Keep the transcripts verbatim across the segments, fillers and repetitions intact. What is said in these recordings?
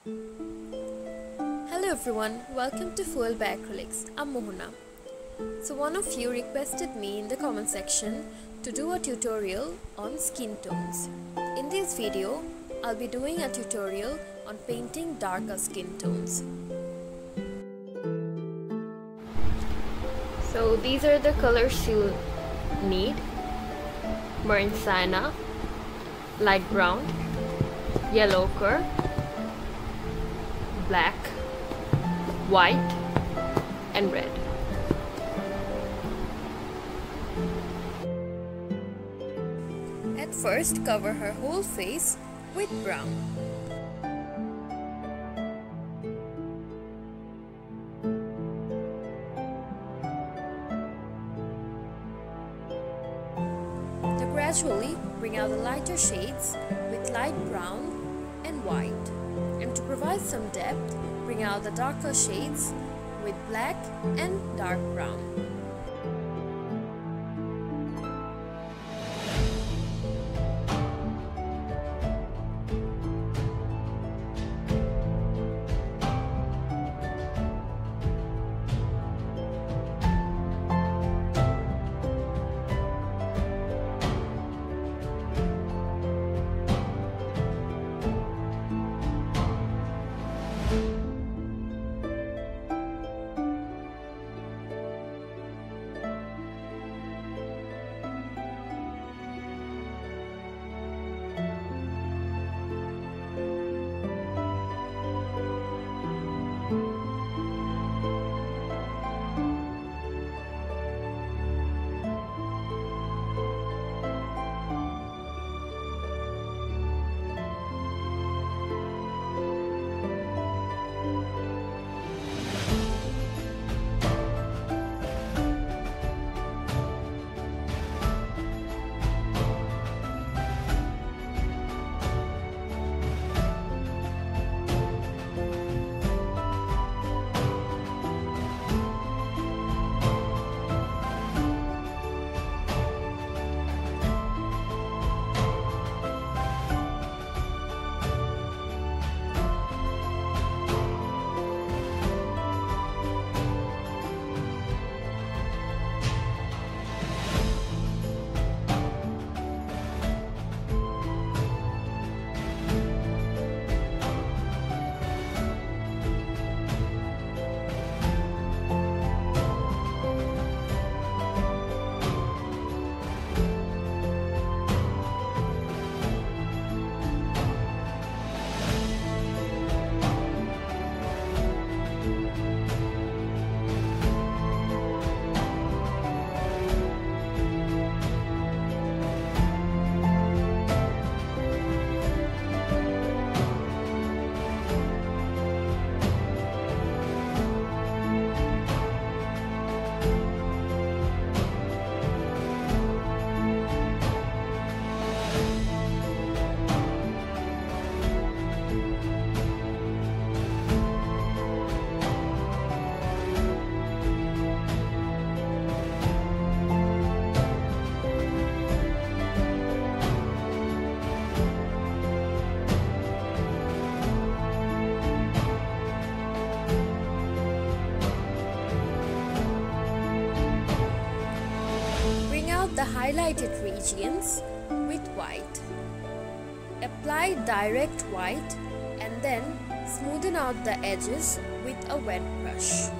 Hello everyone, welcome to Fueled by Acrylics. I'm Mohana. So one of you requested me in the comment section to do a tutorial on skin tones. In this video, I'll be doing a tutorial on painting darker skin tones. So these are the colors you'll need: burnt sienna, light brown, yellow ochre, black, white and red. At first, cover her whole face with brown. Now gradually bring out the lighter shades with light brown and white. And to provide some depth, bring out the darker shades with black and dark brown. The highlighted regions with white. Apply direct white and then smoothen out the edges with a wet brush.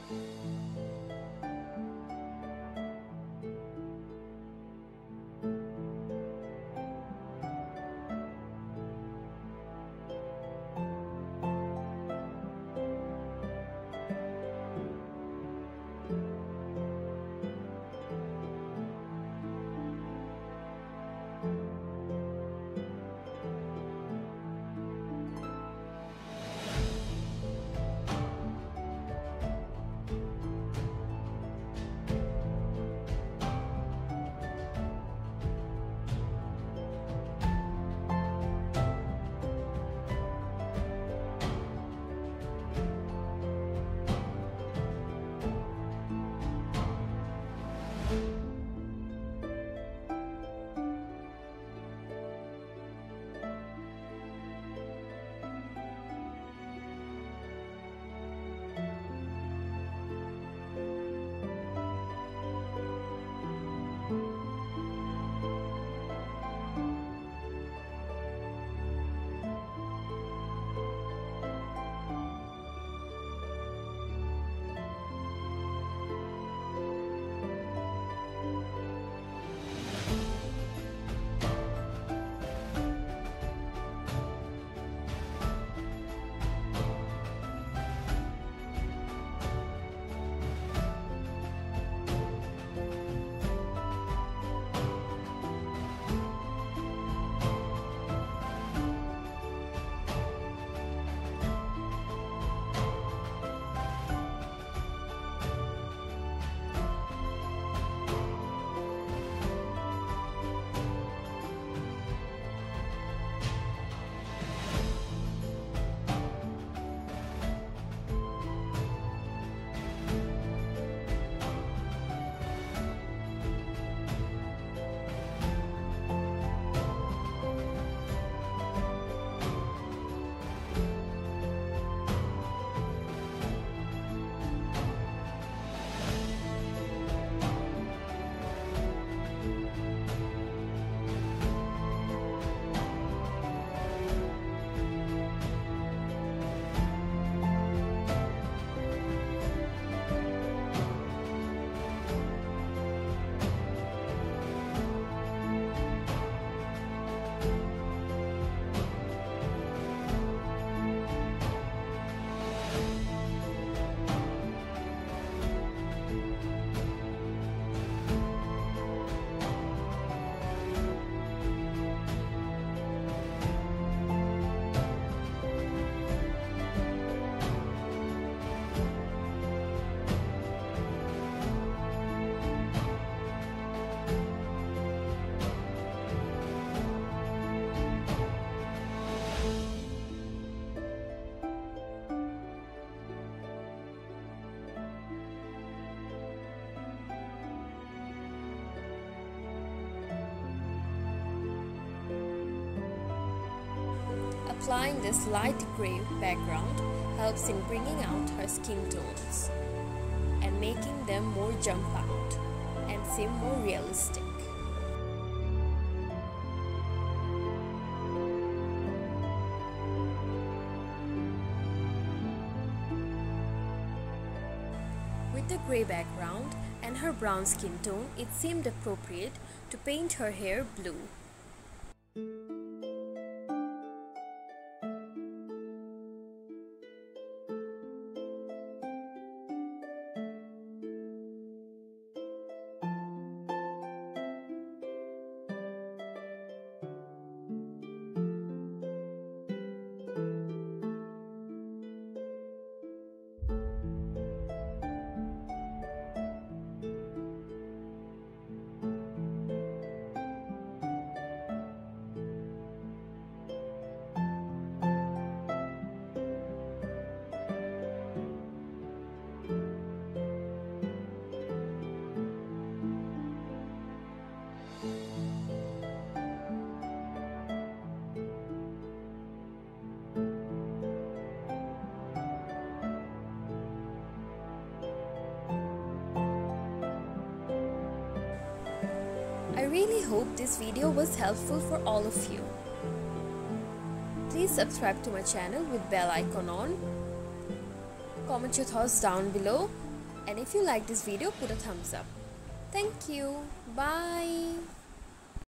Applying this light grey background helps in bringing out her skin tones and making them more jump out and seem more realistic. With the grey background and her brown skin tone, it seemed appropriate to paint her hair blue. I really hope this video was helpful for all of you. Please subscribe to my channel with bell icon on. Comment your thoughts down below And if you like this video, put a thumbs up. Thank you. Bye.